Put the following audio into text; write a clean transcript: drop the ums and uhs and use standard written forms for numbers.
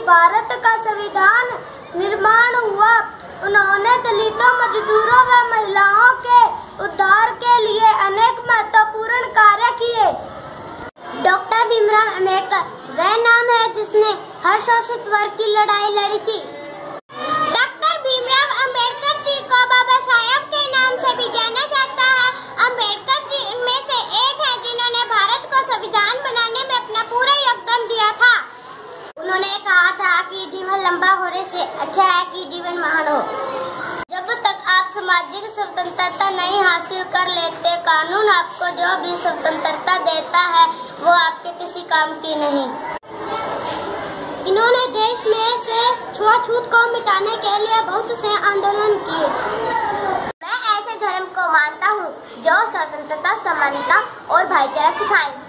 भारत का संविधान निर्माण हुआ। उन्होंने दलितों, मजदूरों व महिलाओं के उद्धार के लिए अनेक महत्वपूर्ण कार्य किए। डॉक्टर भीमराव अंबेडकर वह नाम है जिसने हर शोषित वर्ग की लड़ाई लड़ी थी। डॉक्टर भीमराव अंबेडकर जी को बाबा साहब के नाम से भी जाना जाता है। अंबेडकर जी उनमें से एक हैं जिन्होंने भारत को संविधान बनाने में अपना पूरा योगदान दिया था। उन्होंने कहा था कि जीवन लंबा होने से अच्छा है कि जीवन महान हो। जब तक आप सामाजिक स्वतंत्रता नहीं हासिल कर लेते, कानून आपको जो भी स्वतंत्रता देता है वो आपके किसी काम की नहीं। इन्होंने देश में से छुआछूत को मिटाने के लिए बहुत से आंदोलन किए। मैं ऐसे धर्म को मानता हूँ जो स्वतंत्रता, समानता और भाईचारा सिखाए।